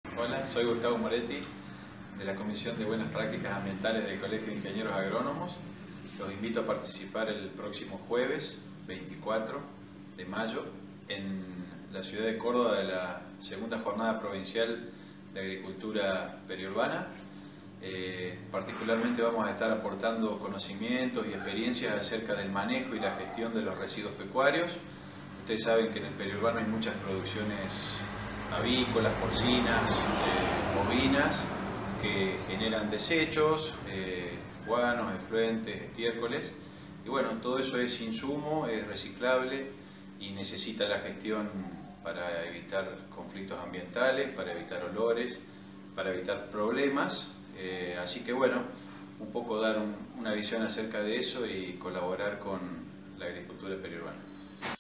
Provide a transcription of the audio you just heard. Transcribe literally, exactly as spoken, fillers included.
Hola, soy Gustavo Moretti de la Comisión de Buenas Prácticas Ambientales del Colegio de Ingenieros Agrónomos. Los invito a participar el próximo jueves veinticuatro de mayo en la ciudad de Córdoba de la segunda jornada provincial de agricultura periurbana. Eh, particularmente vamos a estar aportando conocimientos y experiencias acerca del manejo y la gestión de los residuos pecuarios. Ustedes saben que en el periurbano hay muchas producciones avícolas, porcinas, eh, bovinas, que generan desechos, eh, guanos, efluentes, estiércoles. Y bueno, todo eso es insumo, es reciclable y necesita la gestión para evitar conflictos ambientales, para evitar olores, para evitar problemas. Eh, así que bueno, un poco dar un, una visión acerca de eso y colaborar con la agricultura periurbana.